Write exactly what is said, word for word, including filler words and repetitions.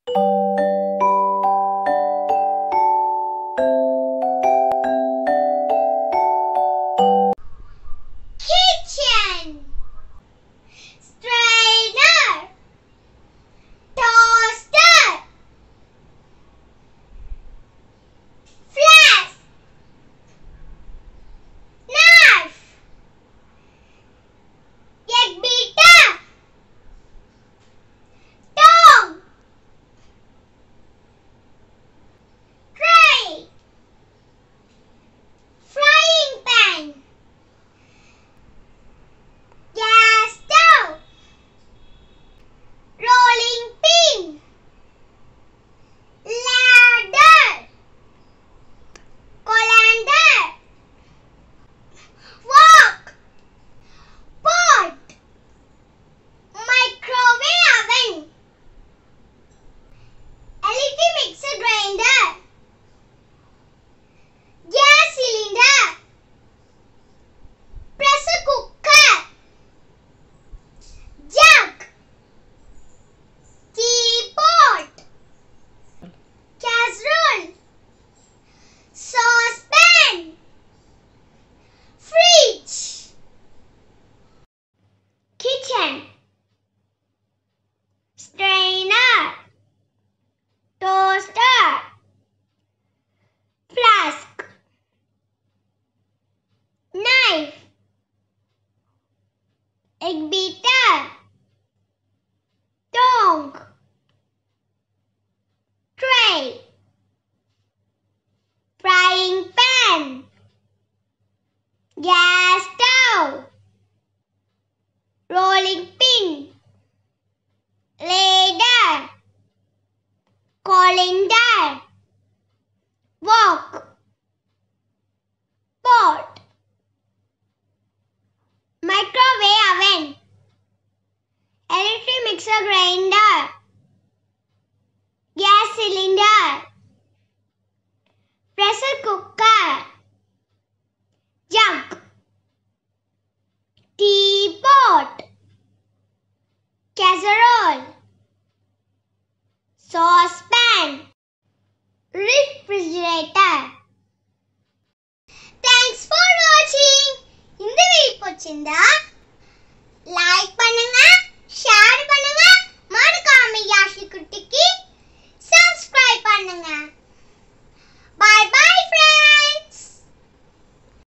Kitchen. Strainer. Toaster. Flask. Knife. Egg beater. Tongue. Tray. Frying pan. Gas stove. Rolling pin. Ladder. Colander. Wok. Pot. Microwave oven. L E D mixer grinder. Gas cylinder. Pressure cooker. Jug. Teapot. Casserole. Saucepan. Fridge. Kitchen. Strainer. Toaster. Flask. Knife. Egg beater. Tongue. Tray. Frying pan. Gas stove. Rolling pin. Ladder. Colander. Wok. Pot. Microwave oven. Electric mixer grinder. Gas cylinder. Pressure cooker. Jug. Teapot. Casserole. Saucepan. Refrigerator. Thanks for watching. இந்த video பிடிச்சிருந்தா